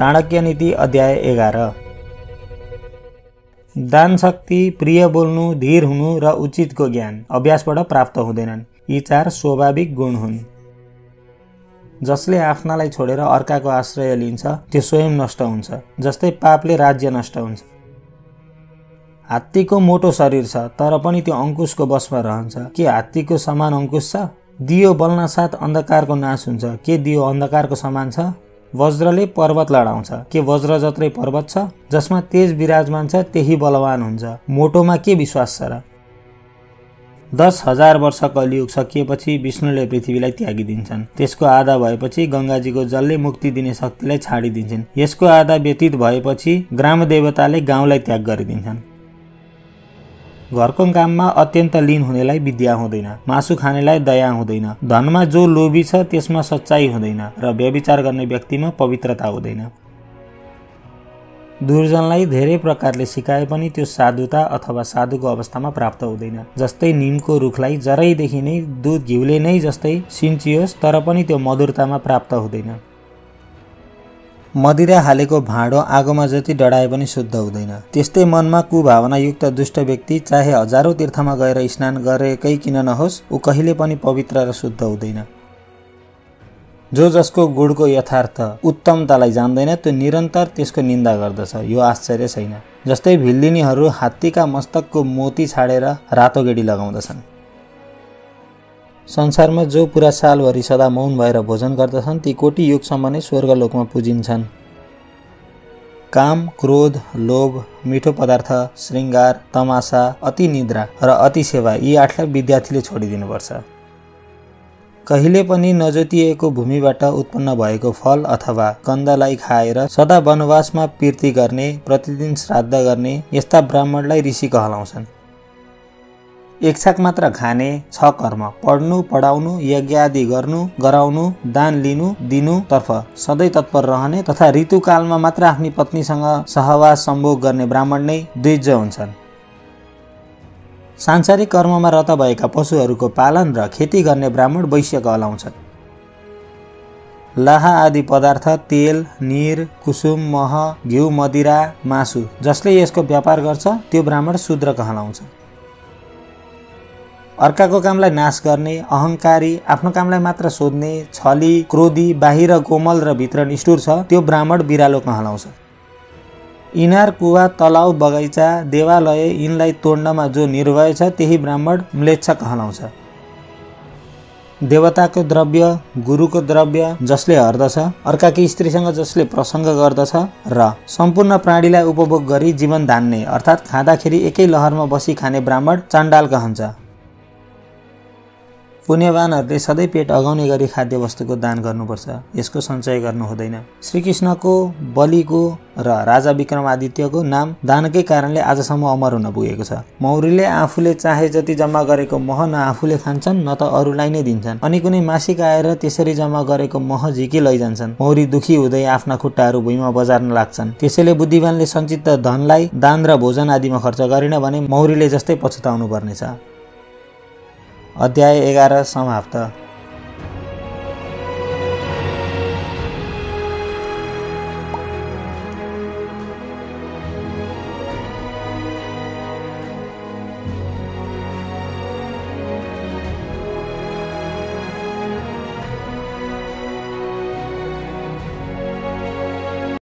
चाणक्य नीति अध्याय 11। दान शक्ति, प्रिय बोल्नु, धीर हुनु र उचितको ज्ञान अभ्यासबाट प्राप्त हुँदैनन्। यी 4 स्वाभाविक गुण हुन्। जसले आफ्नालाई छोडेर अर्काको आश्रय लिन्छ त्यो स्वयं नष्ट हुन्छ। जस्तै पापले राज्य नष्ट हुन्छ। हात्तीको मोटो शरीर छ तर पनि त्यो अंकुशको बसमा रहन्छ। के हात्तीको समान अंकुश छ? दियो बल्न साथ अन्धकारको नाश हुन्छ। के दियो अन्धकारको समान छ? वज्रले पर्वत लडाउँछ। के वज्र जत्रै पर्वत छ? जसमा तेज विराजमान छ त्यही बलवान हुन्छ। मोटोमा के विश्वास छ र? 10,000 वर्ष कलियुग सकिएपछि विष्णुले पृथ्वीलाई त्यागिदिन्छन्। त्यसको आधा भएपछि गंगाजीको जलले मुक्ति दिने शक्तिलाई छाडिदिन्छन्। यसको आधा व्यतीत भएपछि ग्राम देवताले गाउँलाई त्याग गरिदिन्छन्। घरको काममा अत्यन्त लीन हुनेलाई विद्या हुँदैन। मासु खानेलाई दया हुँदैन। धनमा जो लोभी छ त्यसमा सच्चाई हुँदैन र व्यभिचार गर्ने व्यक्तिमा पवित्रता हुँदैन। दुर्जनलाई धेरै प्रकारले सिकाए पनि त्यो साधुता अथवा साधुको अवस्थामा प्राप्त हुँदैन। जस्तै नीमको रुखलाई जरैदेखि नै दूध घिउले नै जस्तै सिन्चियोस् तर पनि त्यो मधुरतामा प्राप्त हुँदैन। मदिरा हालेको भाँडो आगोमा जति डढाए पनि शुद्ध हुँदैन। त्यस्तै मनमा कुभावना युक्त दुष्ट व्यक्ति चाहे हजारौं तीर्थमा गएर स्नान गरेकै किन नहोस् ऊ कहिले पनि पवित्र र शुद्ध हुँदैन। जो जसको गुणको यथार्थ उत्तमतालाई जान्दैन त्यो निरन्तर त्यसको निन्दा गर्दछ। यो आश्चर्य छैन। जस्तै भिल्दिनीहरू हात्तीका मस्तकको मोती छाडेर रातो गेडी लगाउँदछन्। संसारमा जो पुरा सालभरि सदा मौन भएर भोजन गर्दछन् ती कोटी युगसम्म नै स्वर्गलोकमा पुजिन्छन्। काम, क्रोध, लोभ, मिठो पदार्थ, श्रृंगार, तमासा, अति निद्रा र अति सेवा यी 8लाई विद्यार्थीले छोडिदिनुपर्छ। कहिले पनि नजोतिएको भूमिबाट उत्पन्न भएको फल अथवा कन्दलाई खाएर सदा वनवासमा पीर्ति गर्ने, प्रतिदिन श्राद्ध गर्ने यस्ता ब्राह्मणलाई ऋषि कहलाउँछन्। एक छाक मात्र खाने 6 कर्म पढ्नु, पढाउनु, यज्ञ आदि गर्नु, गराउनु, दान लिनु, दिनु तर्फ सधैँ तत्पर रहने तथा ऋतुकालमा मात्र आफ्नी पत्नीसँग सहवास सम्भोग गर्ने ब्राह्मण नै द्विज हुन्छन्। सांसारिक कर्ममा रत भएका पशुहरूको पालन र खेती गर्ने ब्राह्मण वैश्य कहलाउँछन्। लाहा आदि पदार्थ, तेल, नीर, कुसुम, मह, घिउ, मदिरा, मासु जसले यसको व्यापार गर्छ त्यो ब्राह्मण शूद्र कहलाउँछ। अर्काको कामलाई नाश गर्ने, अहंकारी, आफ्नो कामलाई मात्र सोध्ने, छली, क्रोधी, बाहिर कोमल र भित्र निष्ठुर छ त्यो ब्राह्मण बिरालो कहलाउँछ। इनार, कुवा, तलाउ, बगैँचा, देवालय यिनलाई तोड्नमा जो निर्भय छ त्यही ब्राह्मण म्लेच्छ कहलाउँछ। देवताको द्रव्य, गुरुको द्रव्य जसले हर्दछ, अर्काकी स्त्रीसँग जसले प्रसंग गर्दछ र सम्पूर्ण प्राणीलाई उपभोग गरी जीवन धान्ने अर्थात् खाँदाखेरि एकै लहरमा बसी खाने ब्राह्मण चाण्डाल कहन्छ। पुण्यवानहरूले सधैँ पेट अगाउने गरी खाद्य वस्तुको दान गर्नुपर्छ। यसको सञ्चय गर्नु हुँदैन। श्रीकृष्णको, बलिको र राजा विक्रमादित्यको नाम दानकै कारणले आजसम्म अमर हुन पुगेको छ। मौरीले आफूले चाहे जति जम्मा गरेको मह न आफूले खान्छन् न त अरूलाई नै दिन्छन् अनि कुनै मासिक आएर त्यसरी जम्मा गरेको मह झिकी लैजान्छन्। मौरी दुखी हुँदै आफ्ना खुट्टाहरू भुइँमा बजार्न लाग्छन्। त्यसैले बुद्धिमानले सञ्चित धनलाई दान र भोजन आदिमा खर्च गरेन भने मौरीले जस्तै पछुताउनु पर्नेछ। अध्याय 11 समाप्त।